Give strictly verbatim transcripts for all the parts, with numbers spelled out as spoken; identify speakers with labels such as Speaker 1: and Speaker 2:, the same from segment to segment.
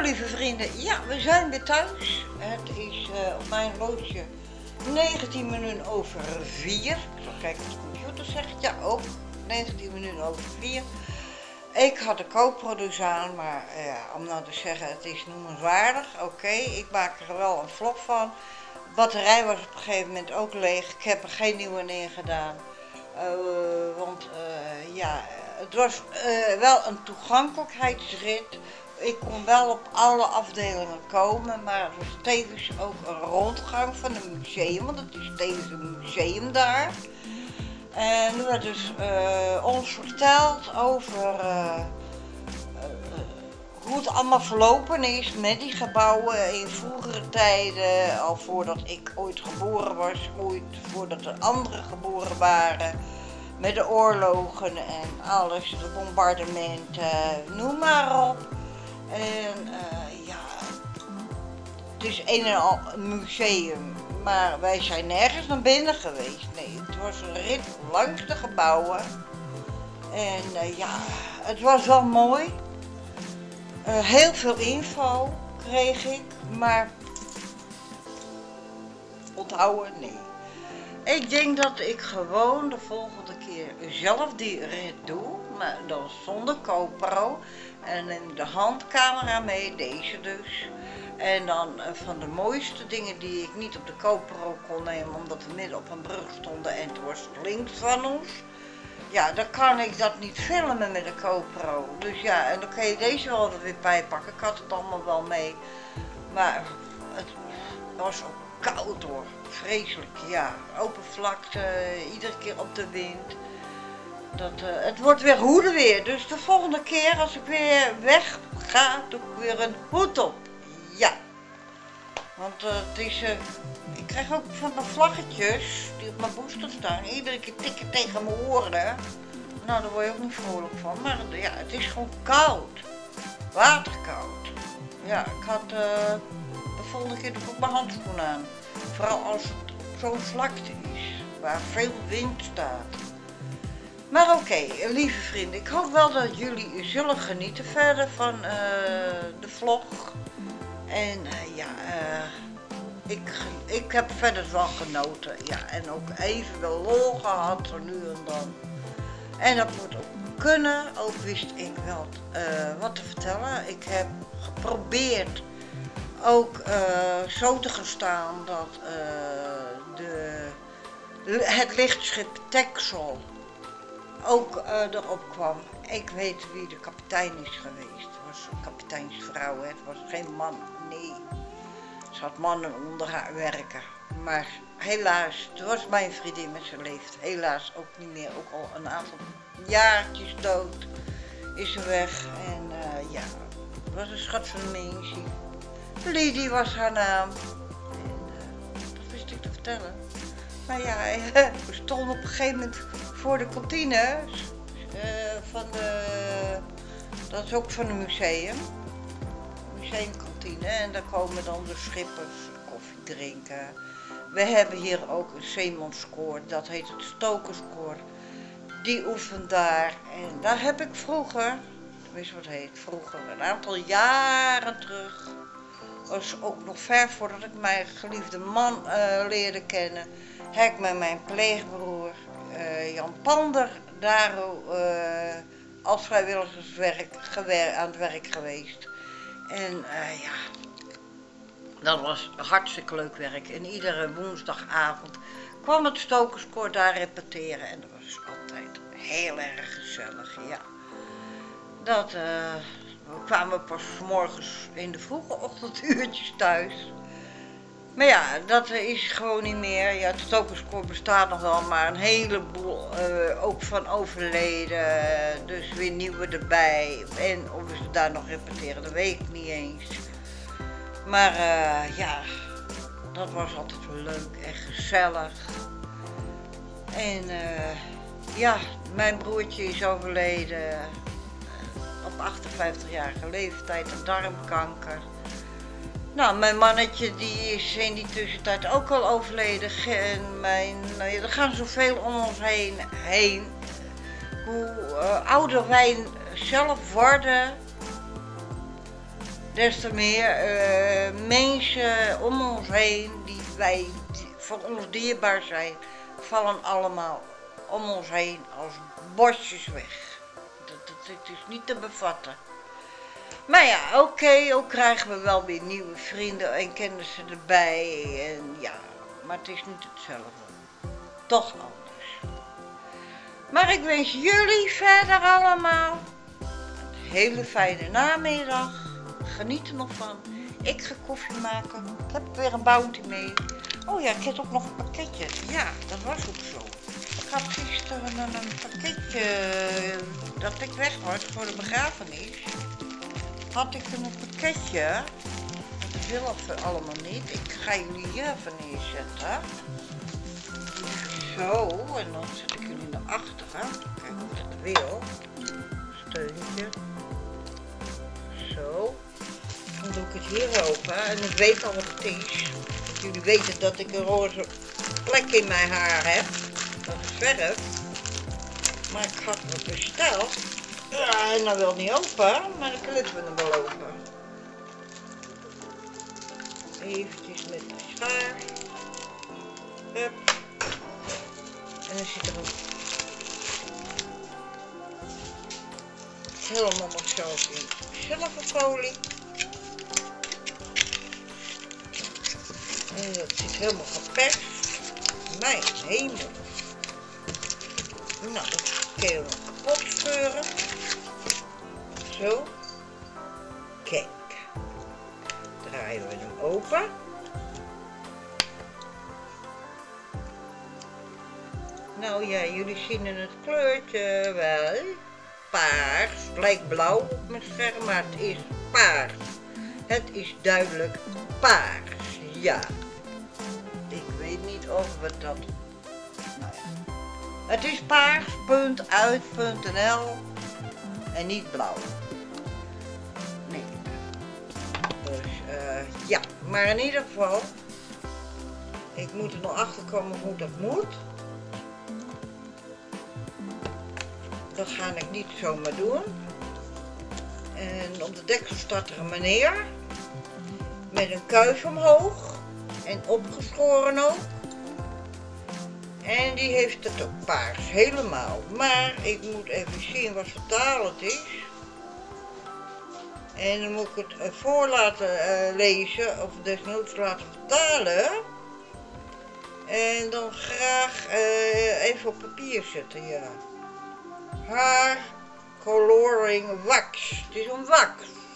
Speaker 1: lieve vrienden, ja, we zijn weer thuis. Het is uh, op mijn loodje negentien minuten over vier. Ik zal kijken wat de computer zegt. Ja, ook negentien minuten over vier. Ik had de GoPro's aan, maar uh, om nou te zeggen, het is noemenswaardig. Oké, okay, ik maak er wel een vlog van. De batterij was op een gegeven moment ook leeg. Ik heb er geen nieuwe in gedaan. Uh, want uh, ja, het was uh, wel een toegankelijkheidsrit. Ik kon wel op alle afdelingen komen, maar het was tevens ook een rondgang van een museum, want het is tevens een museum daar. En nu werd dus uh, ons verteld over uh, uh, hoe het allemaal verlopen is met die gebouwen in vroegere tijden, al voordat ik ooit geboren was, ooit voordat er anderen geboren waren, met de oorlogen en alles, de bombardementen, noem maar op. En uh, ja, het is een en al een museum, maar wij zijn nergens naar binnen geweest. Nee, het was een rit langs de gebouwen. En uh, ja, het was wel mooi. Uh, heel veel info kreeg ik, maar onthouden, nee. Ik denk dat ik gewoon de volgende keer zelf die rit doe, maar dan zonder GoPro. En neem de handcamera mee, deze dus. En dan uh, van de mooiste dingen die ik niet op de GoPro kon nemen, omdat we midden op een brug stonden en het was links van ons. Ja, dan kan ik dat niet filmen met de GoPro. Dus ja, en dan kan je deze wel er weer bij pakken. Ik had het allemaal wel mee. Maar het was ook koud hoor. Vreselijk, ja. Open vlakte, iedere keer op de wind. Dat, uh, het wordt weer hoede weer, dus de volgende keer als ik weer weg ga, doe ik weer een hoed op. Ja. Want uh, het is, uh, ik krijg ook van de vlaggetjes die op mijn booster staan, iedere keer tikken tegen mijn oren. Nou, daar word je ook niet vrolijk van, maar uh, ja, het is gewoon koud. Waterkoud. Ja, ik had uh, de volgende keer doe ik ook mijn handschoen aan. Vooral als het zo'n vlakte is, waar veel wind staat. Maar oké, okay, lieve vrienden, ik hoop wel dat jullie zullen genieten verder van uh, de vlog. En uh, ja, uh, ik, ik heb verder wel genoten. Ja, en ook even wel lol gehad, zo nu en dan. En dat moet ook kunnen, ook wist ik wel uh, wat te vertellen. Ik heb geprobeerd ook uh, zo te gaan staan dat uh, de, het lichtschip Texel ook uh, erop kwam. Ik weet wie de kapitein is geweest. Het was een kapiteinsvrouw, hè. Het was geen man, nee. Ze had mannen onder haar werken. Maar helaas, het was mijn vriendin met zijn leeftijd. Helaas ook niet meer, ook al een aantal jaartjes dood is ze weg. En uh, ja, het was een schat van een mensje. Lydie was haar naam. En uh, dat wist ik te vertellen. Maar ja, we stonden op een gegeven moment voor de kantine uh, van de, dat is ook van een museum, museumkantine, en daar komen dan de schippers koffie drinken. We hebben hier ook een zeemanskoor, dat heet het Stokerskoor, die oefent daar en daar heb ik vroeger, tenminste wat heet vroeger, een aantal jaren terug, was ook nog ver voordat ik mijn geliefde man uh, leerde kennen, heb ik met mijn pleegbroer uh, Jan Pander daar uh, als vrijwilligerswerk gewer aan het werk geweest. En uh, ja, dat was hartstikke leuk werk. En iedere woensdagavond kwam het Stokerskoor daar repeteren en dat was altijd heel erg gezellig, ja. Dat, uh, we kwamen pas 's morgens in de vroege ochtenduurtjes thuis. Maar ja, dat is gewoon niet meer. Ja, het Stokerskoor bestaat nog wel, maar een heleboel uh, ook van overleden. Dus weer nieuwe erbij. En of ze daar nog repeteren, dat weet ik niet eens. Maar uh, ja, dat was altijd wel leuk en gezellig. En uh, ja, mijn broertje is overleden op achtenvijftigjarige leeftijd aan darmkanker. Nou, mijn mannetje die is in die tussentijd ook al overleden. En mijn, nou ja, er gaan zoveel om ons heen. heen. Hoe uh, ouder wij zelf worden, des te meer uh, mensen om ons heen die wij die voor ons dierbaar zijn, vallen allemaal om ons heen als bosjes weg. Dat, dat, dat is niet te bevatten. Maar ja, oké, okay, ook krijgen we wel weer nieuwe vrienden en kennissen erbij. En ja, maar het is niet hetzelfde. Toch anders. Maar ik wens jullie verder allemaal een hele fijne namiddag. Geniet er nog van. Ik ga koffie maken. Ik heb weer een bounty mee. Oh ja, ik heb ook nog een pakketje. Ja, dat was ook zo. Ik had gisteren een, een pakketje dat ik weg was voor de begrafenis. Had ik een pakketje. Dat wil ik allemaal niet. Ik ga jullie hier even neerzetten. Zo, en dan zet ik jullie naar achteren. Kijk hoe ik dat wil. Steuntje. Zo. Dan doe ik het hier open en ik weet al wat het is. Jullie weten dat ik een roze plek in mijn haar heb. Dat is verf. Maar ik had het besteld. Ja, en dan wil het niet open, maar dan knippen we hem wel open. Eventjes met de schaar. Hup. En dan zit er een helemaal nog zelf in zilverfolie. En dat zit helemaal geperst. Mijn hemel. Nou, dat kun je nog kapot scheuren. Zo. Kijk. Draaien we hem open. Nou ja, jullie zien in het kleurtje wel. Paars. Lijkt blauw op mijn scherm, maar het is paars. Het is duidelijk paars. Ja. Ik weet niet of we dat... Nou ja. Het is paars punt uit punt n l en niet blauw. Nee. Dus uh, ja, maar in ieder geval, ik moet er nog achter komen hoe dat moet. Dat ga ik niet zomaar doen. En op de deksel staat er een meneer met een kuif omhoog en opgeschoren ook. En die heeft het ook paars, helemaal. Maar ik moet even zien wat voor taal het is. En dan moet ik het voor laten uh, lezen, of desnoods laten vertalen. En dan graag uh, even op papier zetten, ja. Haar coloring wax. Het is een wax.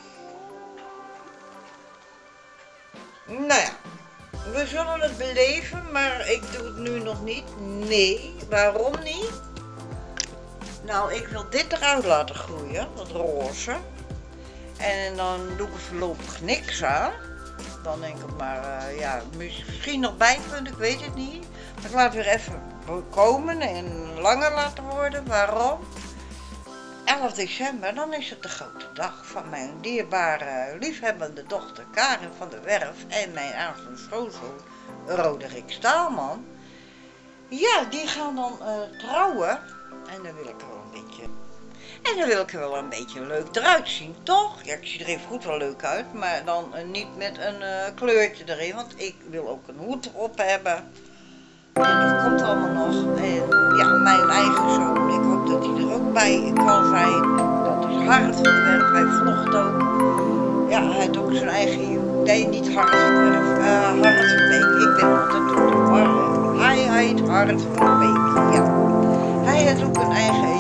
Speaker 1: Nou ja. We zullen het beleven, maar ik doe het nu nog niet. Nee, waarom niet? Nou, ik wil dit eruit laten groeien, dat roze. En dan doe ik er voorlopig niks aan. Dan denk ik maar, uh, ja, misschien nog bijpunt, ik weet het niet. Maar ik laat weer even komen en langer laten worden. Waarom? elf december, dan is het de grote dag van mijn dierbare, liefhebbende dochter Karin van der Werf en mijn aanstaande schoonzoon Roderick Staalman. Ja, die gaan dan uh, trouwen en dan wil ik er wel een beetje... En dan wil ik er wel een beetje leuk eruit zien, toch? Ja, ik zie er even goed wel leuk uit, maar dan uh, niet met een uh, kleurtje erin, want ik wil ook een hoed op hebben. En dat komt allemaal nog. En ja, mijn eigen zoon, ik hoop dat hij er ook bij kan zijn. Dat is Hart van der Werf, hij vlogt ook. Ja, hij heeft ook zijn eigen, nee niet Hart van der Werf, uh, Hart van Beek. Ik ben altijd door de war. Hij heet Hart van Beek, ja. Hij heeft ook een eigen